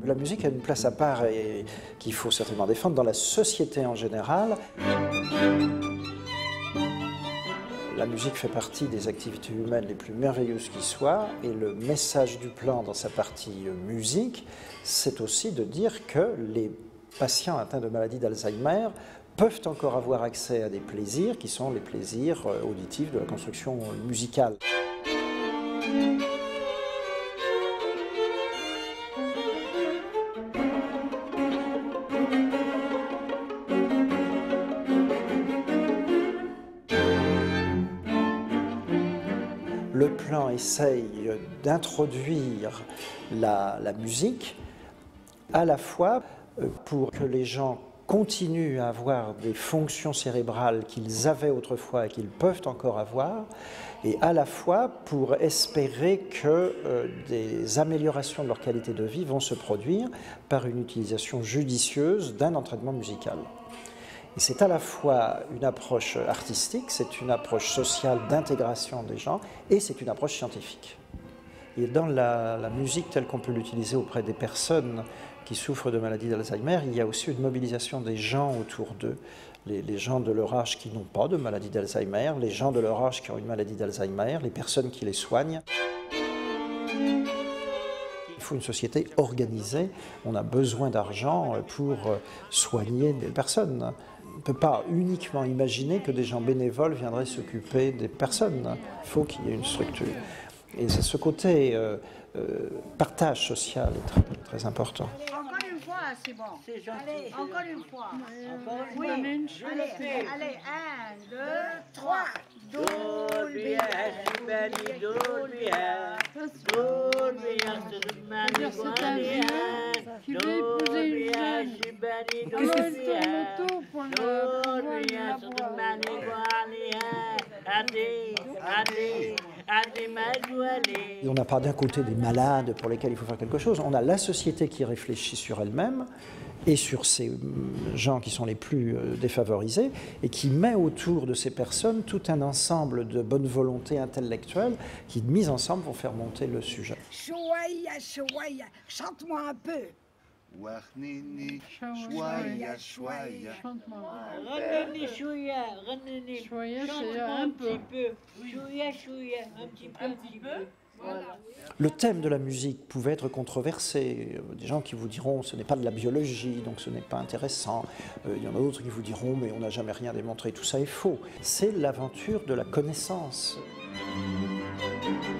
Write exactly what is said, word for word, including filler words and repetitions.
la musique a une place à part et qu'il faut certainement défendre dans la société en général. La musique fait partie des activités humaines les plus merveilleuses qui soient, et le message du plan dans sa partie musique, c'est aussi de dire que les patients atteints de maladie d'Alzheimer peuvent encore avoir accès à des plaisirs qui sont les plaisirs auditifs de la construction musicale. Le plan essaye d'introduire la, la musique à la fois pour que les gens continuent à avoir des fonctions cérébrales qu'ils avaient autrefois et qu'ils peuvent encore avoir, et à la fois pour espérer que euh, des améliorations de leur qualité de vie vont se produire par une utilisation judicieuse d'un entraînement musical. Et c'est à la fois une approche artistique, c'est une approche sociale d'intégration des gens, et c'est une approche scientifique. Et dans la, la musique telle qu'on peut l'utiliser auprès des personnes qui souffrent de maladie d'Alzheimer, il y a aussi une mobilisation des gens autour d'eux, les, les gens de leur âge qui n'ont pas de maladie d'Alzheimer, les gens de leur âge qui ont une maladie d'Alzheimer, les personnes qui les soignent. Il faut une société organisée, on a besoin d'argent pour soigner des personnes. On ne peut pas uniquement imaginer que des gens bénévoles viendraient s'occuper des personnes. Il faut qu'il y ait une structure. Et c'est ce côté euh, euh, partage social est très, très important. Encore une fois, c'est bon. C'est gentil. Allez, encore une fois. Encore une Oui, fois. allez, Je le fais. allez, un, deux, trois. Do, lui, si belle, do, lui, do, lui, c'est de manière C'est un vieux qui veut épouser une jeune. Alors elle tourne autour pour le pour la boire. Et on n'a pas d'un côté des malades pour lesquels il faut faire quelque chose, on a la société qui réfléchit sur elle-même et sur ces gens qui sont les plus défavorisés et qui met autour de ces personnes tout un ensemble de bonnes volontés intellectuelles qui, mises ensemble, vont faire monter le sujet. Chouaïa, chouaïa, chante-moi un peu. Wahnini, chouaïa, chouaïa. Chante-moi. Reneni, chouïa, reneni. Chouaïa, c'est Chante-moi un un peu. petit peu. Chouïa, chouïa, un petit peu, un petit peu. Voilà. Le thème de la musique pouvait être controversé. Des gens qui vous diront ce n'est pas de la biologie, donc ce n'est pas intéressant. Euh, il y en a d'autres qui vous diront mais on n'a jamais rien démontré, tout ça est faux. C'est l'aventure de la connaissance.